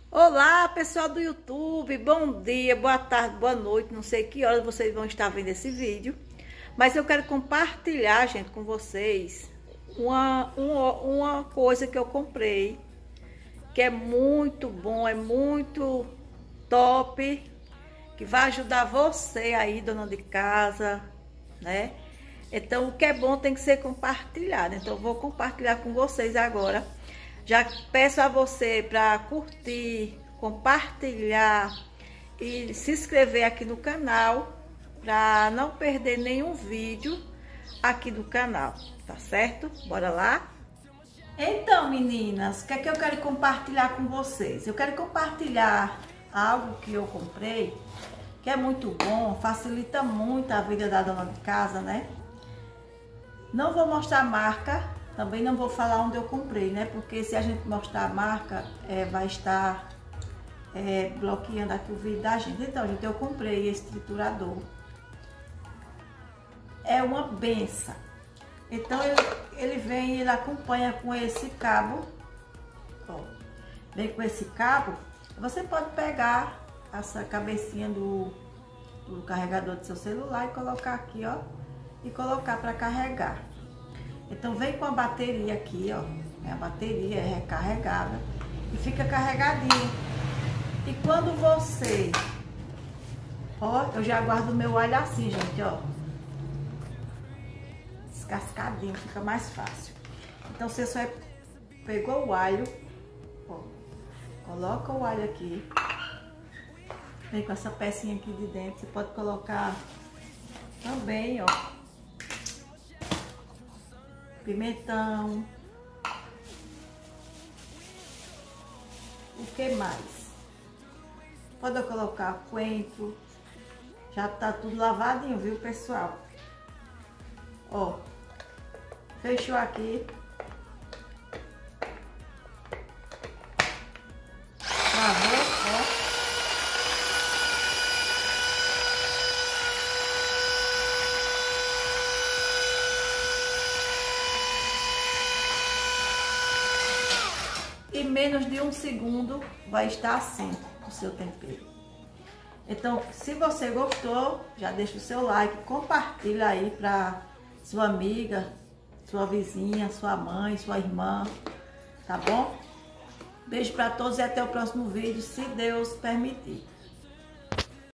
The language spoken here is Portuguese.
Olá, pessoal do YouTube, bom dia, boa tarde, boa noite, não sei que horas vocês vão estar vendo esse vídeo, mas eu quero compartilhar, gente, com vocês uma coisa que eu comprei, que é muito bom, é muito top, que vai ajudar você aí, dona de casa, né? Então, o que é bom tem que ser compartilhado, então eu vou compartilhar com vocês agora. Já peço a você para curtir, compartilhar e se inscrever aqui no canal para não perder nenhum vídeo aqui do canal, tá certo? Bora lá? Então, meninas, o que é que eu quero compartilhar com vocês? Eu quero compartilhar algo que eu comprei, que é muito bom, facilita muito a vida da dona de casa, né? Não vou mostrar a marca. Também não vou falar onde eu comprei, né? Porque se a gente mostrar a marca, vai estar bloqueando aqui o vídeo da gente. Então, gente, eu comprei esse triturador. É uma benção. Então, ele acompanha com esse cabo. Ó, vem com esse cabo. Você pode pegar essa cabecinha do carregador do seu celular e colocar aqui, ó. E colocar para carregar. Então vem com a bateria aqui, ó. A bateria é recarregada e fica carregadinho. E quando você, ó, eu já guardo o meu alho assim, gente, ó. Descascadinho, fica mais fácil. Então você só pegou o alho, ó, coloca o alho aqui. Vem com essa pecinha aqui de dentro. Você pode colocar também, ó, pimentão. O que mais? Pode colocar coentro. Já tá tudo lavadinho, viu, pessoal? Ó, fechou aqui. Lavou, ó. E menos de 1 segundo vai estar assim o seu tempero. Então, se você gostou, já deixa o seu like, compartilha aí para sua amiga, sua vizinha, sua mãe, sua irmã, tá bom? Beijo para todos e até o próximo vídeo, se Deus permitir.